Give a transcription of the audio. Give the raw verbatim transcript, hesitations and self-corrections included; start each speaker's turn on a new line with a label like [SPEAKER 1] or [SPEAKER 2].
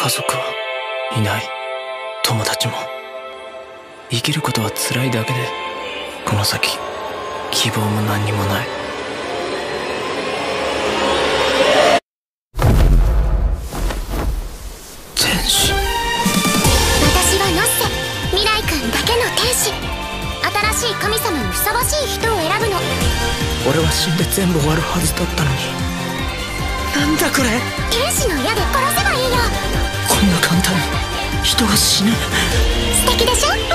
[SPEAKER 1] 家族はいない。友達も。生きることは辛いだけで、この先希望も何にもない。天使。
[SPEAKER 2] 私はノッセ、未来君だけの天使。新しい神様にふさわしい人を選ぶの。
[SPEAKER 1] 俺は死んで全部終わるはずだったのに。なんだこれ。
[SPEAKER 2] 天使の矢で殺せばいいよ。
[SPEAKER 1] こんな簡単に人が死ぬ。
[SPEAKER 2] 素敵でしょ。